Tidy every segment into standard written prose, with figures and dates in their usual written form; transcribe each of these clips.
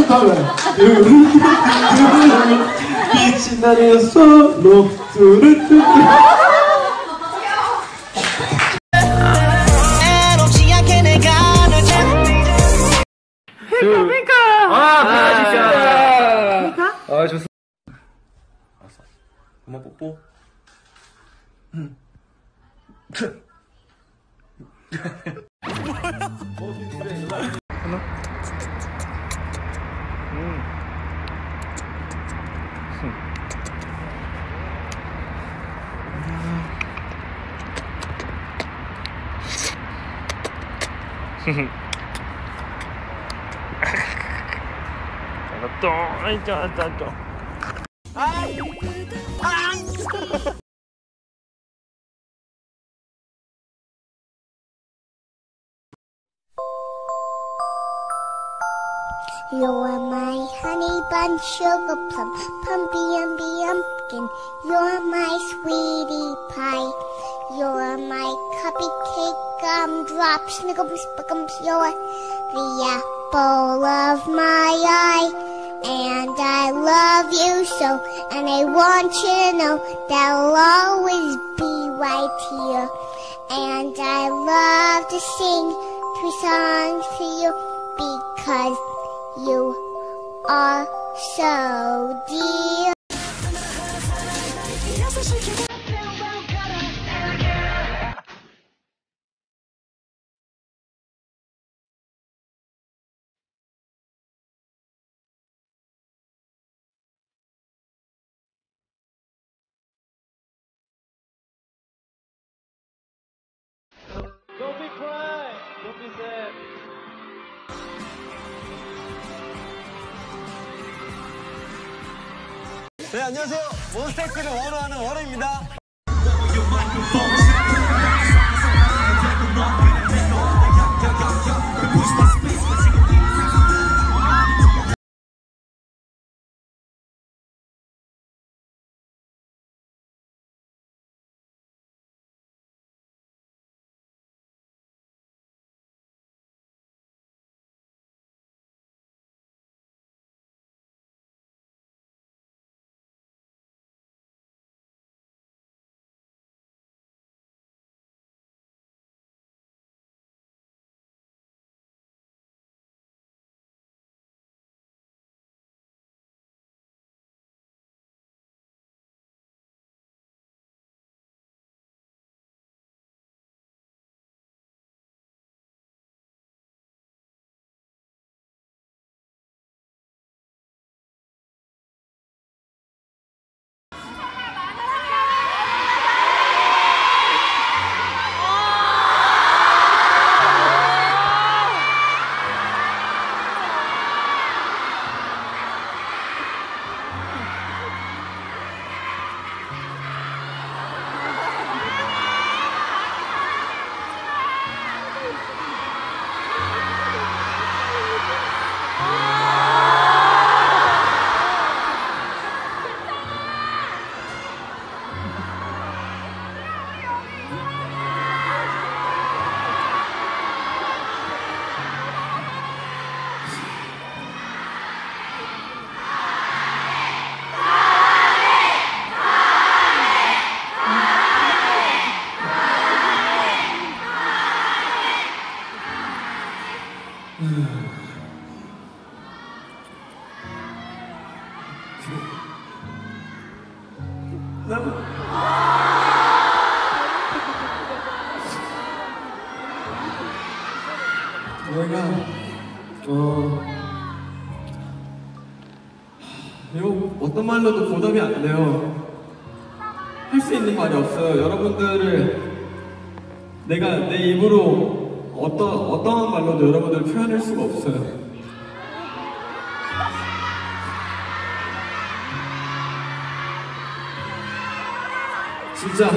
빛이 나는 솔로 뚜루뚜루. 핑크! 핑크! 아, 좋습니다. 알았어. 그만 뽀뽀. 하나? You are my honey bun, sugar plum, pumpy pumpkin. You're my sweetie pie. You're my cupcake, gumdrop, snickles, buckums. You're the apple of my eye. And I love you so, and I want you to know that I'll always be right here. And I love to sing 2 songs to you because you are so dear. Don't be crying. Don't be sad. 네, 안녕하세요. 몬스타 X를 원호하는 원호입니다. 이거 어떤 말로도 보답이 안 돼요. 할 수 있는 말이 없어요. 여러분들을 내가 내 입으로 어떠한 말로도 여러분들을 표현할 수가 없어요. 진짜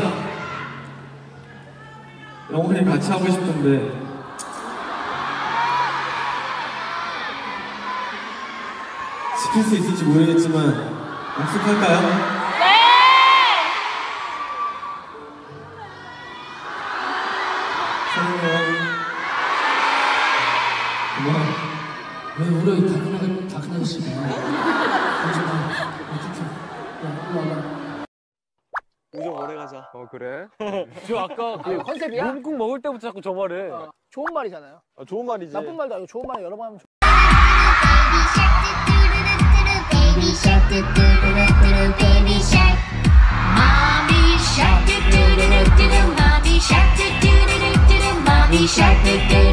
영원히 같이 하고 싶은데 지킬 수 있을지 모르겠지만 약속할까요? 네! 사랑해요. 고마워. 왜 울어? 다 끝나게 아저씨가 우정 오래 가자. 그래? 저 아까 그 컨셉이야? 뭉국 먹을 때부터 자꾸 저 말해. 좋은 말이잖아요. 좋은 말이지. 나쁜 말도 아니고 좋은 말 여러 번 하면 좋. Baby shark do do do do do baby shark. Mommy shark do do do do do. Mommy shark do do do do do. Mommy shark do do.